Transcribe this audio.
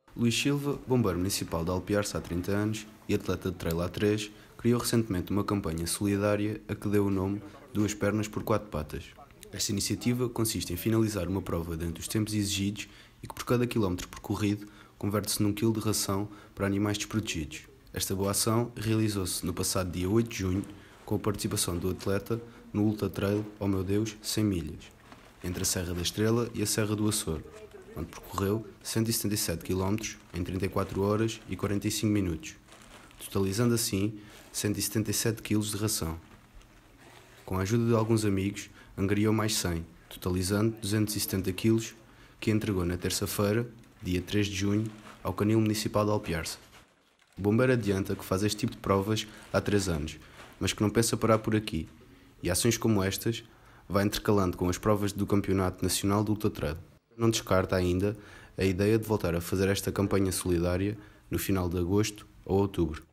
Luís Silva, bombeiro municipal de Alpiarce há 30 anos e atleta de trail há 3, criou recentemente uma campanha solidária a que deu o nome Duas Pernas por Quatro Patas. Esta iniciativa consiste em finalizar uma prova dentro dos tempos exigidos e que por cada quilómetro percorrido converte-se num quilo de ração para animais desprotegidos. Esta boa ação realizou-se no passado dia 8 de junho com a participação do atleta no Ultra Trail Oh Meu Deus 100 milhas, entre a Serra da Estrela e a Serra do Açor, onde percorreu 177 km em 34 horas e 45 minutos, totalizando assim 177 kg de ração. Com a ajuda de alguns amigos, angariou mais 100, totalizando 270 kg, que entregou na terça-feira, dia 3 de junho, ao Canil Municipal de Alpiarce. O bombeiro adianta que faz este tipo de provas há 3 anos, mas que não pensa parar por aqui, e ações como estas vai intercalando com as provas do Campeonato Nacional do Ultra Trail. Não descarta ainda a ideia de voltar a fazer esta campanha solidária no final de agosto ou outubro.